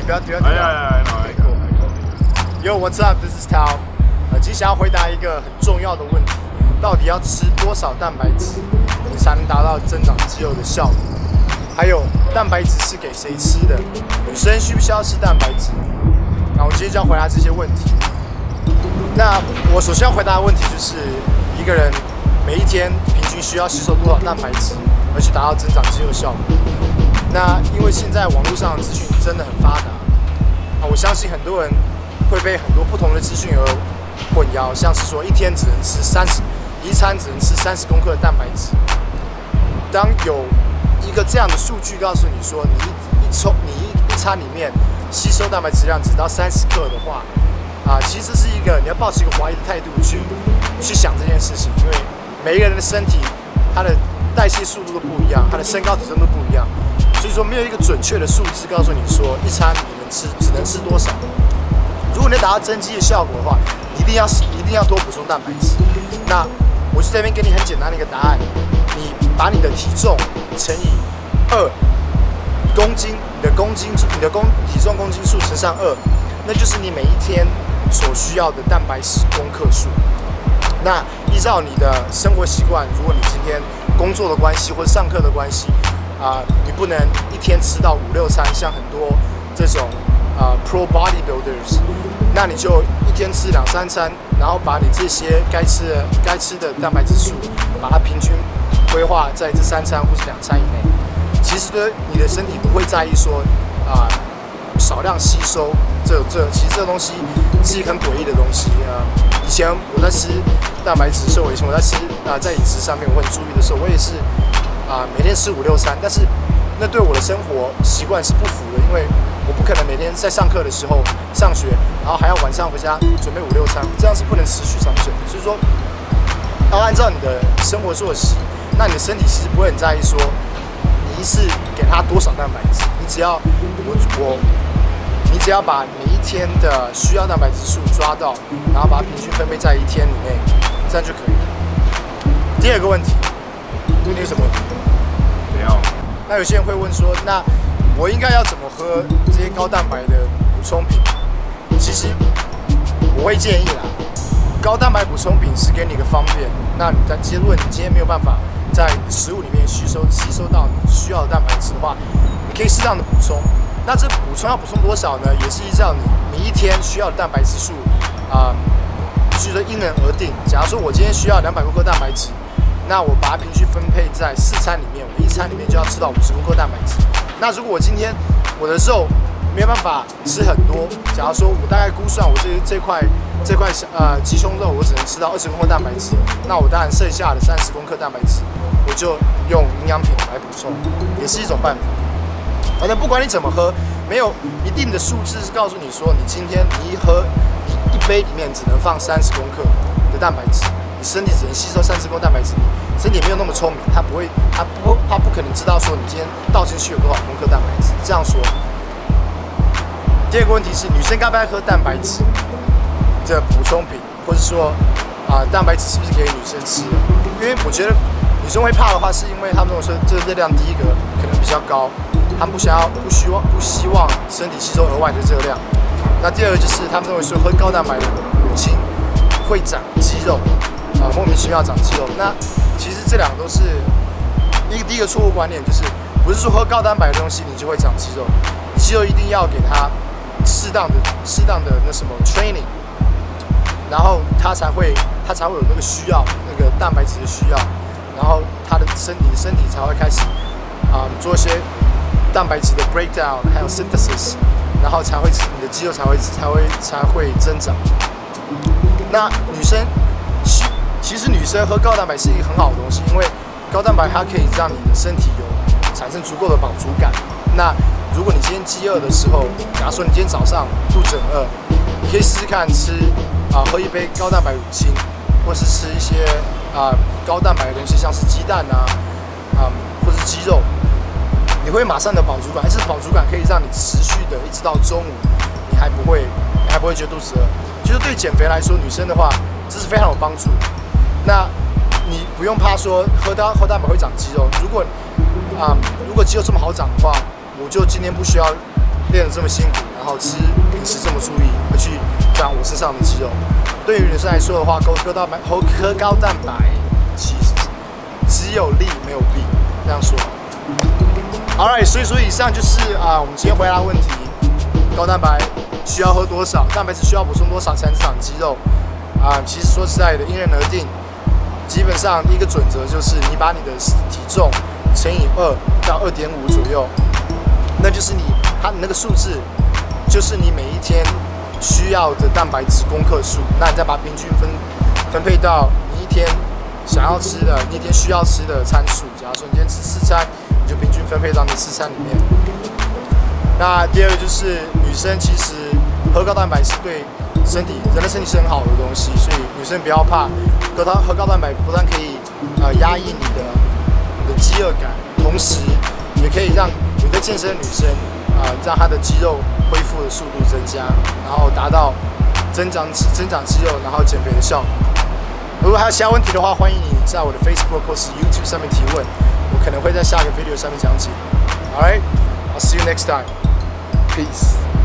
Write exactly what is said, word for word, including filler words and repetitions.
不要不要。哎呀呀，来过来过。Yo, what's up? This is Tao。呃，今天想要回答一个很重要的问题：到底要吃多少蛋白质，你才能达到增长肌肉的效果？还有，蛋白质是给谁吃的？女生需不需要吃蛋白质？那我今天就要回答这些问题。那我首先要回答的问题就是，一个人每一天平均需要吸收多少蛋白质，而去达到增长肌肉效果？那因为现在网络上的资讯真的很发达，啊，我相信很多人会被很多不同的资讯而混淆，像是说一天只能吃三十，一餐只能吃三十公克的蛋白质。当有一个这样的数据告诉你说，你一一抽你一一餐里面吸收蛋白质量只到三十克的话，啊，其实是一个你要抱持一个怀疑的态度去去想这件事情，因为每一个人的身体他的代谢速度都不一样，他的身高体重都不一样，所以说没有一个准确的数字告诉你说一餐你能吃只能吃多少。如果你要达到增肌的效果的话，你一定要一定要多补充蛋白质。那我就这边给你很简单的一个答案，你把你的体重乘以二公斤，你的公斤你的公体重公斤数乘上二，那就是你每一天所需要的蛋白质公克数。那依照你的生活习惯，如果你今天工作的关系或者上课的关系，啊、呃，你不能一天吃到五六餐，像很多这种啊、呃、pro bodybuilders， 那你就一天吃两三餐，然后把你这些该吃的该吃的蛋白质数，把它平均规划在这三餐或是两餐以内。其实呢，你的身体不会在意说啊、呃、少量吸收，这这其实这个东西是一个很诡异的东西啊、呃。以前我在吃蛋白质的时候，以前我在吃啊、呃、在饮食上面我很注意的时候，我也是啊、呃、每天吃五六餐，但是那对我的生活习惯是不符的，因为我不可能每天在上课的时候上学，然后还要晚上回家准备五六餐，这样是不能持续长久。所以说，要按照你的生活作息，那你的身体其实不会很在意说你一次给它多少蛋白质，你只要我我你只要把每一天的需要蛋白质数抓到，然后把它平均分配在一天以内，这样就可以了。第二个问题，问你有什么问题？ 没有。 那有些人会问说，那我应该要怎么喝这些高蛋白的补充品？其实我会建议啦，高蛋白补充品是给你一个方便。那你但其实如果你今天没有办法在食物里面吸收吸收到你需要的蛋白质的话，你可以适当的补充。那这补充要补充多少呢？也是依照你每一天需要的蛋白质数啊，所以说因人而定。假如说我今天需要两百公克蛋白质，那我把它平均分配在四餐里面，我一餐里面就要吃到五十公克蛋白质。那如果我今天我的肉没有办法吃很多，假如说我大概估算我这这块这块呃鸡胸肉我只能吃到二十公克蛋白质，那我当然剩下的三十公克蛋白质，我就用营养品来补充，也是一种办法。反正不管你怎么喝，没有一定的数字是告诉你说，你今天你一喝你一杯里面只能放三十公克的蛋白质，你身体只能吸收三十公克蛋白质，你身体没有那么聪明，它不会，它不，它不可能知道说你今天倒进去有多少公克蛋白质。这样说。第二个问题是，女生该不该喝蛋白质的补充品，或者说啊、呃，蛋白质是不是给女生吃的？因为我觉得女生会怕的话，是因为她们说这个热量第一个可能比较高。他们不想要、不希望、不希望身体吸收额外的热量。那第二个就是他们认为说喝高蛋白的乳清会长肌肉，啊、呃，莫名其妙长肌肉。那其实这两个都是一个第一个错误观念，就是不是说喝高蛋白的东西你就会长肌肉，肌肉一定要给它适当的、适当的那什么 training， 然后它才会它才会有那个需要那个蛋白质的需要，然后它的身体的身体才会开始啊、呃、做一些蛋白质的 breakdown， 还有 synthesis， 然后才会你的肌肉才会才会才会增长。那女生其实女生喝高蛋白是一个很好的东西，因为高蛋白它可以让你的身体有产生足够的饱足感。那如果你今天饥饿的时候，假如说你今天早上肚子很饿，你可以试试看吃啊、呃、喝一杯高蛋白乳清，或是吃一些啊、呃、高蛋白的东西，像是鸡蛋啊啊、呃、或是鸡肉。你会马上的饱足感，而且饱足感可以让你持续的一直到中午，你还不会，你还不会觉得肚子饿。其实对减肥来说，女生的话，这是非常有帮助。那你不用怕说喝到喝蛋白会长肌肉。如果啊、嗯，如果肌肉这么好长的话，我就今天不需要练得这么辛苦，然后吃饮食这么注意，会去长我身上的肌肉。对于女生来说的话，喝高蛋白，喝高蛋白，其实只有利没有弊，这样说。Alright， 所以说以上就是啊，我们今天回答的问题：高蛋白需要喝多少？蛋白质需要补充多少才能长肌肉？啊，其实说实在的，因人而定。基本上一个准则就是你把你的体重乘以二到二点五左右，那就是你它那个数字，就是你每一天需要的蛋白质公克数。那你再把平均分分配到你一天想要吃的，你一天需要吃的餐数。假如说你今天吃四餐，你就平均分配到你的四餐里面。那第二个就是女生其实喝高蛋白是对身体人的身体是很好的东西，所以女生不要怕，喝高喝高蛋白不但可以呃压抑你的你的饥饿感，同时也可以让有在健身的女生啊、呃、让她的肌肉恢复的速度增加，然后达到增长增长肌肉，然后减肥的效果。如果还有其他问题的话，欢迎你在我的 Facebook 或是 YouTube 上面提问，我可能会在下个 video 上面讲解。Alright, I'll see you next time. Peace.